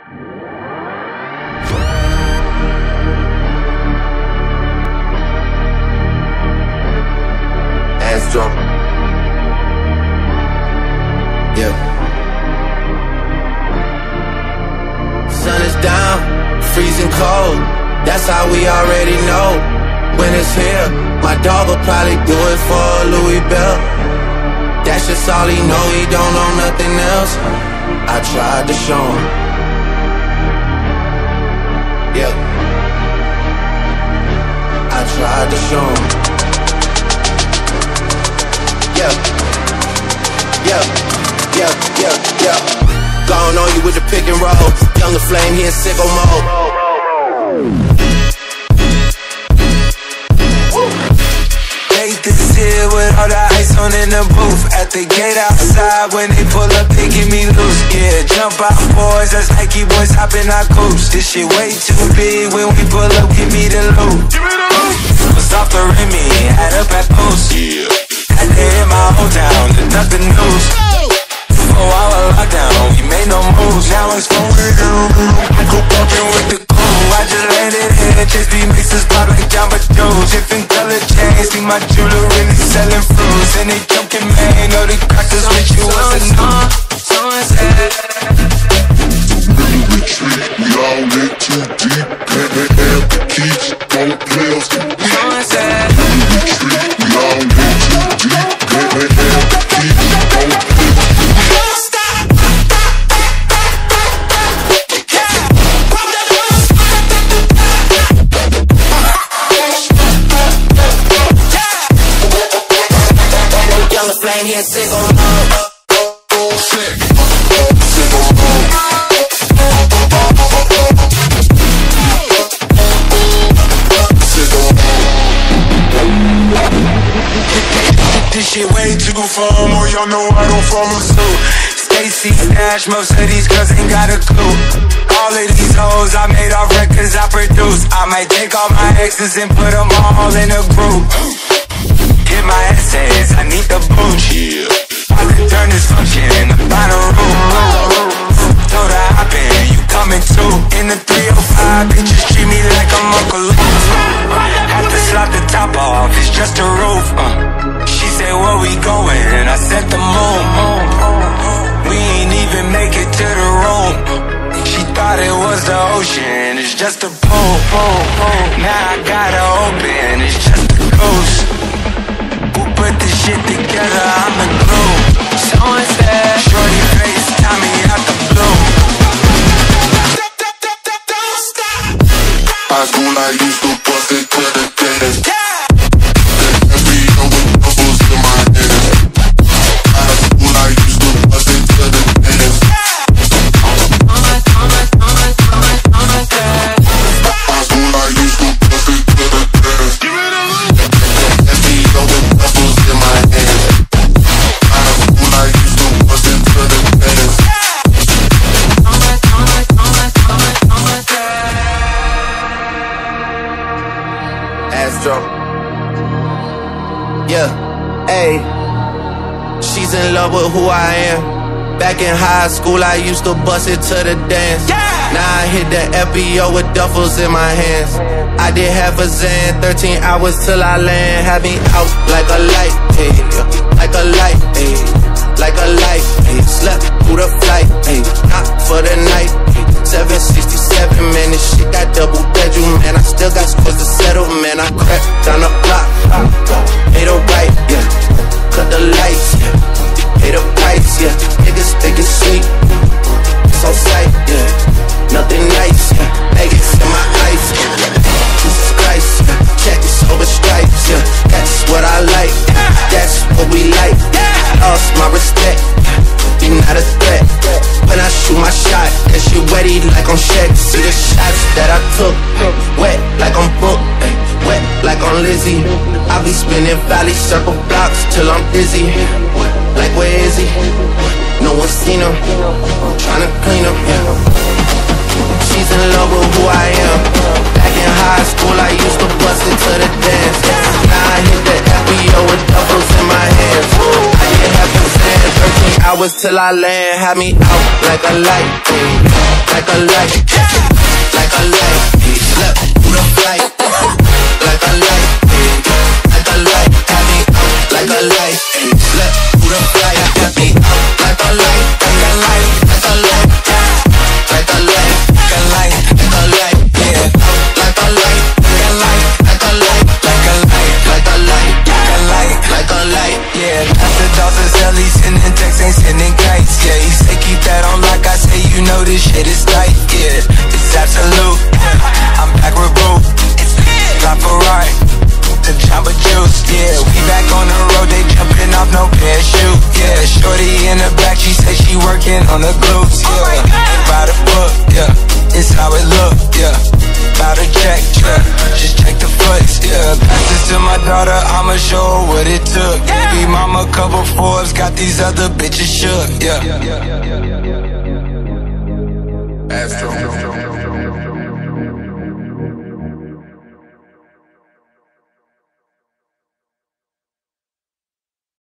Astro. Yeah. Sun is down, freezing cold. That's how we already know. When it's here, my dog will probably do it for Louis Bell. That's just all he know, he don't know nothing else. I tried to show him. Yeah. I tried to show him. Yeah. Yeah. Yeah. Yeah. Yeah. Gone on you with the pick and roll. Younger flame, he in sicko mode. This here with all the ice on in the booth. At the gate outside, when they pull up, they give me loose. Yeah, jump out boys, that's Nike boys hopping our coops. This shit way too big, when we pull up, give me the loot. Was off the Remy, had up at Post. Had to hit my whole town to duck the news. 4 hour lockdown, we made no moves. Now it's going down, I go walking with the crew. I just landed here, just be mixes pop like Jamba Joe's. Different color chains, see my jewelry, they selling fruits. And they joking, man, know the crackers with you was a new. Someone said really retreat, we all in too deep. Can't have the keys, don't play us. Someone said Really retreat, we all in too deep. Can't have the keys, don't play us. Flame, he in sicko mode. This shit way too formal, y'all know I don't follow suit. Stacy Dash, most of these girls ain't got a clue. All of these hoes I made off records I produce. I might take all my exes and put them all in a group. Get my essays, I need the booch. I could turn this function in the final room. Told her hop in, you coming too. In the 305, bitches treat me like I'm Uncle Luke. Had to slap the top off, it's just a roof. She said, where we going? I said the moon. We ain't even make it to the room. She thought it was the ocean, it's just a pool. Now I gotta open, it's just a ghost. Put this shit together, I'm the glue. Someone said, shorty face, Tommy out the blue. High school, I used to bust it to the dentist. Yeah. NBA with bubbles in my hands. High school, I used to bust it to the dentist. High school, I used to bust it to the dentist. NBA with bubbles in my hands. High school, I used to bust it to the dentist. Astro. Yeah, ayy. She's in love with who I am. Back in high school, I used to bust it to the dance. Now I hit the FBO with duffels in my hands. I did half a Zan, 13 hours till I land. Had me out like a light, ayy. Like a light, ayy. Like a light, ayy. Slept through the flight, ayy. Not for the night, ayy. 767, man, this shit got double bedroom, man. I still got scores to settle, man. I crept down the block, made a right, yeah. Cut the lights, yeah. Pay the price, yeah. Niggas think it's sweet, so sight, yeah. Nothing nice, yeah. Vegas in my ice, yeah. Jesus Christ, yeah. Checks over stripes, yeah. That's what I like, that's what we like. Lost my respect, you're not a threat. When I shoot my shot, that shit wetty like I'm Shaq. See the shots that I took, wet like I'm Book, wet like I'm Lizzie. I be spinning valley circle blocks till I'm dizzy. Like where is he? No one's seen him. Tryna clean him, yeah. She's in love with who I am. Back in high school, I used to bust it to the dance. Now I hit the FBO with duffels in my hands. I did half a Zan, 13 hours till I land. Had me out like a light, like a a light, like a light. Slip through the flight, like a light, like a light. Had me out like a light. Slip through the flight, had me out like a light, like a light, like a light, like a light, like a light, like a light. Yeah, like a light, like a light, like a light, like a light, like a light, like a light, like a light. Yeah, after Dawson's hell, he's sending texts, ain't sending kites. Yeah, he say keep that on like I say, you know this shit is tight. Yeah, it's absolute. I'm back with Boo. Got Ferrari, the Jamba Juice. Yeah, we back on the road, they jumping off no parachute. Yeah, shorty in the back, she say she working on the glutes. Yeah, ain't by the book. Yeah, it's how it look. Yeah, about to check. Yeah, just check the foots. Yeah, pass this to my daughter, I'ma show her what it took. Baby mama, couple Forbes, got these other bitches shook. Yeah. Astro.